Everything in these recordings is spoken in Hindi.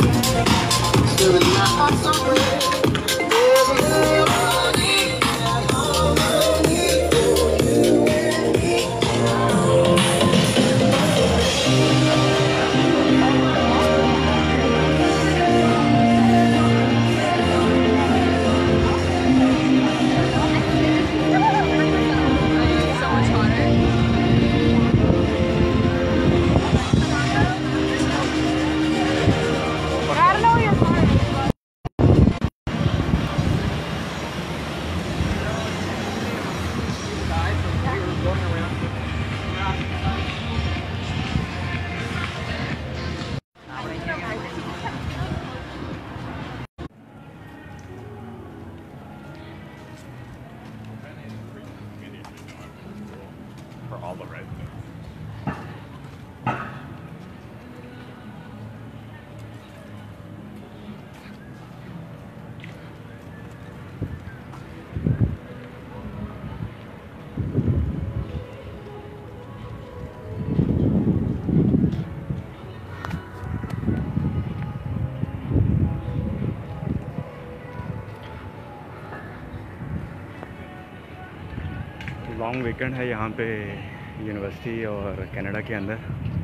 For all the red. Long weekend है यहाँ पे यूनिवर्सिटी और कनाडा के अंदर,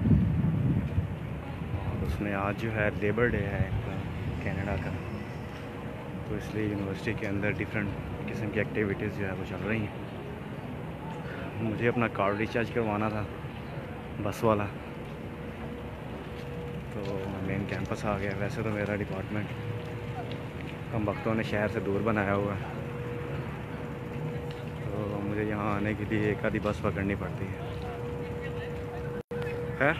और उसमें आज जो है लेबर डे है कनाडा का, तो इसलिए यूनिवर्सिटी के अंदर डिफरेंट किस्म की एक्टिविटीज़ जो है वो चल रही हैं। मुझे अपना कार्ड रिचार्ज करवाना था बस वाला, तो मेन कैंपस आ गया। वैसे तो मेरा डिपार्टमेंट हम वक्तों ने शहर से दूर बनाया हुआ है, तो मुझे यहाँ आने के लिए एक आधी बस पकड़नी पड़ती है। खैर,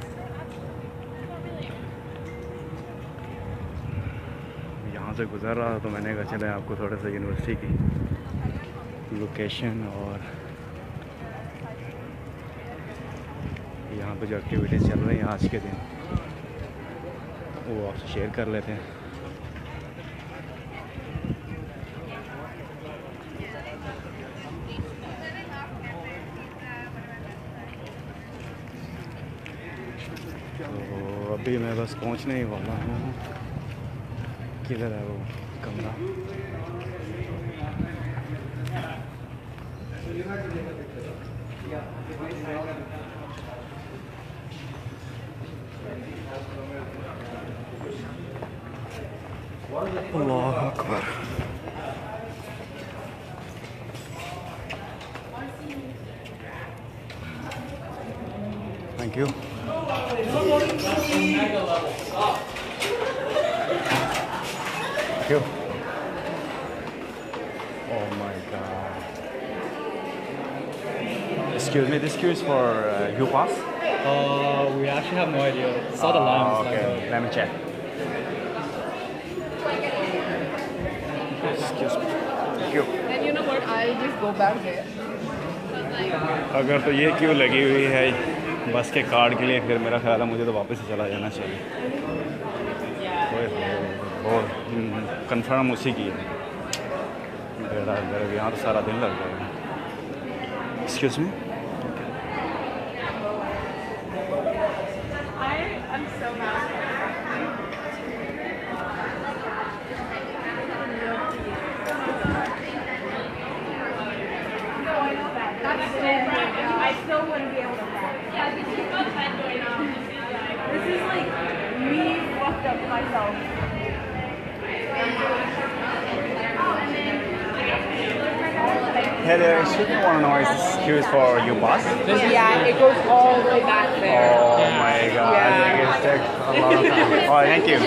यहाँ से गुज़र रहा था तो मैंने कहा चले आपको थोड़ा सा यूनिवर्सिटी की लोकेशन और यहाँ पे जो एक्टिविटीज़ चल रही हैं आज के दिन वो आपसे शेयर कर लेते हैं। तो अभी मैं बस पहुंचने ही वाला हूँ। किधर है वो कमरा? अल्लाह अकबर। Thank you. Thank you. Oh my god. Excuse me, this queue is for uPass? We actually have no idea. Saw the line. Okay, let me check. Excuse me. Thank you. And you know what? I'll just go back there. अगर तो ये क्यों लगी हुई है बस के कार्ड के लिए, फिर मेरा ख्याल है मुझे तो वापस ही चला जाना चाहिए। और कंफर्म उसी की है। बेड़ा यहाँ तो सारा दिन लग जाएगा। Excuse me. I still wouldn't be able to walk. Yeah, this is not fun going on. This is like me fucked up myself. Hey there, excuse me, want to know, is this queue for uPass? Yeah, it goes all the way back there. Oh my god, I think it's takes a lot of time. Oh, thank you.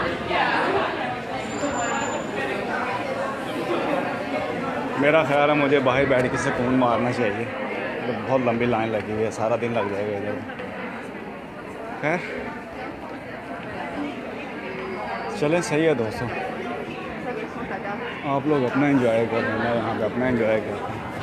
मेरा ख्याल है मुझे बाहर बैठ के सुकून मारना चाहिए। तो बहुत लंबी लाइन लगी हुई है, सारा दिन लग जाएगा इधर। खैर चलें, सही है दोस्तों, आप लोग अपना एंजॉय करें, मैं यहाँ पे अपना एंजॉय करता हूँ।